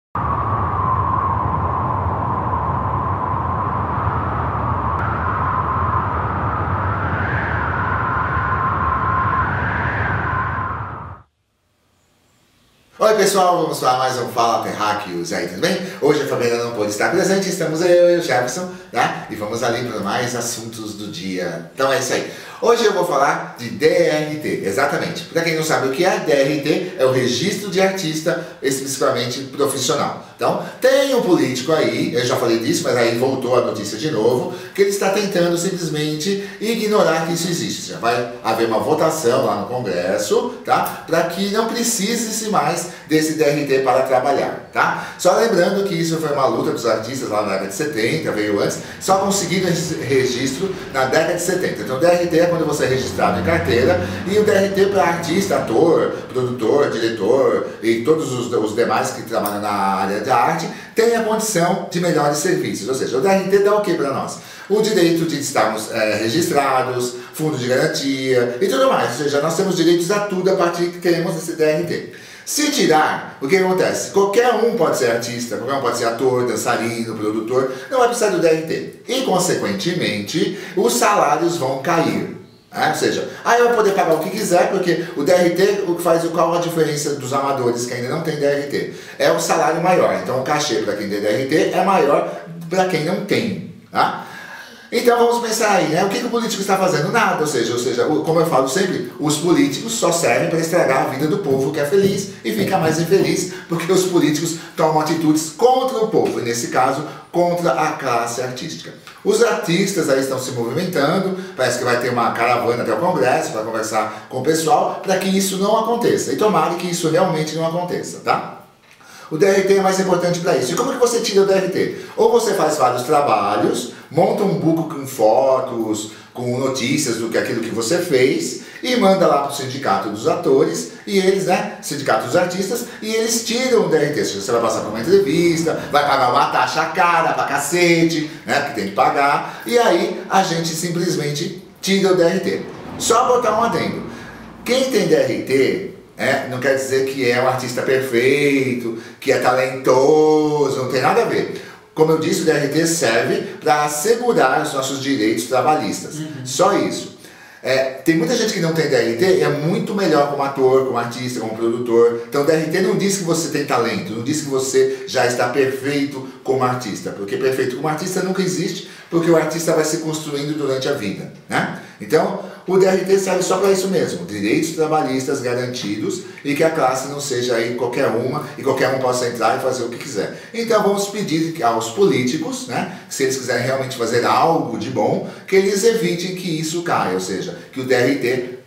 Oi pessoal, vamos para mais um Fala Terráqueos aí, tudo bem? Hoje a Fabiana não pôde estar presente, estamos eu e o Jefferson, né? E vamos ali para mais assuntos do dia. Então é isso aí. Hoje eu vou falar de DRT, exatamente. Para quem não sabe o que é, DRT é o Registro de Artista Especificamente Profissional. Então, tem um político aí, eu já falei disso, mas aí voltou a notícia de novo, que ele está tentando simplesmente ignorar que isso existe. Já vai haver uma votação lá no Congresso, tá? Para que não precise-se mais desse DRT para trabalhar, tá? Só lembrando que isso foi uma luta dos artistas lá na década de 70, veio antes, só conseguiram esse registro na década de 70. Então, o DRT é quando você é registrado em carteira, e o DRT para artista, ator, produtor, diretor e todos os demais que trabalham na área da arte tem a condição de melhores serviços. Ou seja, o DRT dá o que para nós? O direito de estarmos registrados, fundo de garantia e tudo mais. Ou seja, nós temos direitos a tudo a partir que queremos esse DRT. Se tirar, o que acontece? Qualquer um pode ser artista, qualquer um pode ser ator, dançarino, produtor, não vai precisar do DRT. E, consequentemente, os salários vão cair. Ou seja, aí vai poder pagar o que quiser, porque o DRT, qual a diferença dos amadores que ainda não tem DRT? É o salário maior, então o cachê para quem tem DRT é maior para quem não tem. Tá? Então vamos pensar aí, né? O que o político está fazendo? Nada, ou seja, como eu falo sempre, os políticos só servem para estragar a vida do povo que é feliz e fica mais infeliz, porque os políticos tomam atitudes contra o povo, e nesse caso, contra a classe artística. Os artistas aí estão se movimentando, parece que vai ter uma caravana até o Congresso para conversar com o pessoal, para que isso não aconteça, e tomara que isso realmente não aconteça, tá? O DRT é mais importante para isso. E como que você tira o DRT? Ou você faz vários trabalhos, monta um book com fotos, com notícias do que aquilo que você fez e manda lá para o sindicato dos atores e eles, né, sindicato dos artistas, e eles tiram o DRT. Você vai passar por uma entrevista, vai pagar uma taxa cara pra cacete, né, que tem que pagar, e aí a gente simplesmente tira o DRT. Só botar um adendo. Quem tem DRT não quer dizer que é um artista perfeito, que é talentoso, não tem nada a ver. Como eu disse, o DRT serve para assegurar os nossos direitos trabalhistas. Só isso. Tem muita gente que não tem DRT e é muito melhor como ator, como artista, como produtor. Então o DRT não diz que você tem talento, não diz que você já está perfeito como artista. Porque perfeito como artista nunca existe, porque o artista vai se construindo durante a vida, né? Então, o DRT serve só para isso mesmo, direitos trabalhistas garantidos e que a classe não seja aí qualquer uma e qualquer um possa entrar e fazer o que quiser. Então vamos pedir aos políticos, né, que se eles quiserem realmente fazer algo de bom, que eles evitem que isso caia, ou seja, que o DRT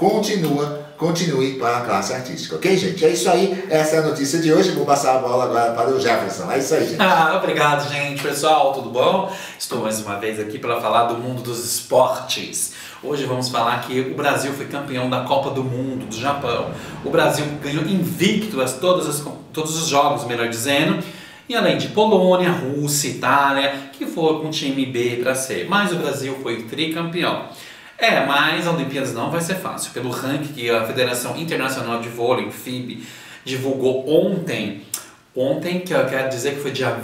continue para a classe artística, ok, gente? É isso aí, essa é a notícia de hoje. Vou passar a bola agora para o Jefferson. É isso aí, gente. Obrigado, gente. Pessoal, tudo bom? Estou mais uma vez aqui para falar do mundo dos esportes. Hoje vamos falar que o Brasil foi campeão da Copa do Mundo do Japão. O Brasil ganhou invicto todos os jogos, melhor dizendo. E além de Polônia, Rússia, Itália, que foram com o time B para C. Mas o Brasil foi tricampeão. Mas a Olimpíadas não vai ser fácil. Pelo ranking que a Federação Internacional de Vôlei, FIB, divulgou ontem, que eu quero dizer que foi dia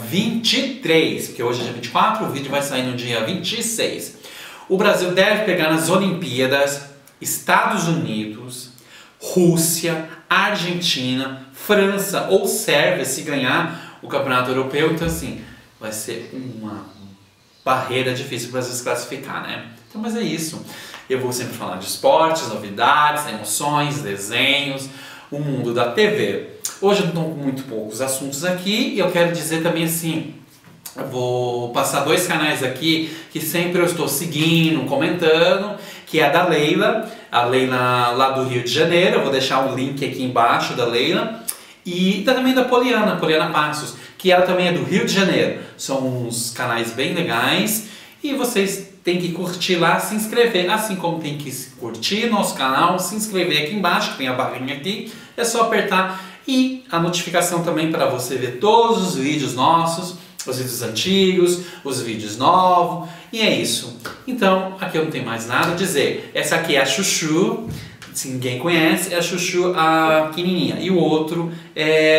23, porque hoje é dia 24, o vídeo vai sair no dia 26. O Brasil deve pegar nas Olimpíadas Estados Unidos, Rússia, Argentina, França ou Sérvia se ganhar o Campeonato Europeu. Então assim, vai ser uma barreira difícil para o Brasil se classificar, né? Então, mas é isso. Eu vou sempre falar de esportes, novidades, emoções, desenhos, o mundo da TV. Hoje eu estou com muito poucos assuntos aqui e eu quero dizer também assim, eu vou passar dois canais aqui que sempre eu estou seguindo, comentando, que é a da Leila, a Leila lá do Rio de Janeiro. Eu vou deixar o link aqui embaixo da Leila. E também da Poliana Passos, que ela também é do Rio de Janeiro. São uns canais bem legais e vocês têm que curtir lá, se inscrever, assim como tem que curtir nosso canal, se inscrever aqui embaixo, que tem a barrinha aqui, é só apertar, e a notificação também para você ver todos os vídeos nossos, os vídeos antigos, os vídeos novos, e é isso. Então, aqui eu não tenho mais nada a dizer. Essa aqui é a Chuchu, se ninguém conhece, é a Chuchu, a pequenininha, e o outro é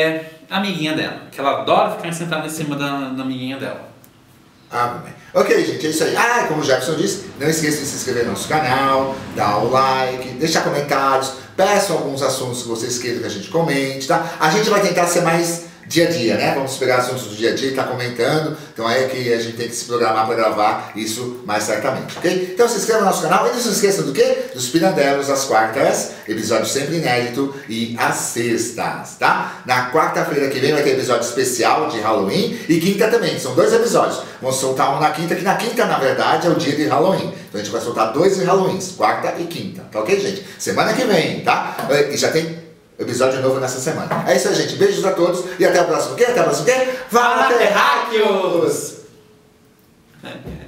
a amiguinha dela. Que ela adora ficar sentada em cima da amiguinha dela. Amém. Ok, gente, é isso aí. Ah, como o Jefferson disse, não esqueça de se inscrever no nosso canal, dar o like, deixar comentários, peçam alguns assuntos que vocês queiram que a gente comente, tá? A gente vai tentar ser mais dia a dia, né? Vamos pegar assuntos do dia a dia e tá comentando. Então é que a gente tem que se programar para gravar isso mais certamente, ok? Então se inscreva no nosso canal e não se esqueça do quê? Dos Pirandellos às quartas, episódio sempre inédito, e às sextas, tá? Na quarta-feira que vem vai ter episódio especial de Halloween e quinta também, são 2 episódios. Vamos soltar um na quinta, que na quinta, na verdade, é o dia de Halloween. Então a gente vai soltar 2 de Halloweens, quarta e quinta, tá ok, gente? Semana que vem, tá? E já tem episódio novo nessa semana. É isso aí, gente. Beijos a todos e até o próximo quê? Até o próximo quê? Fala, Terráqueos!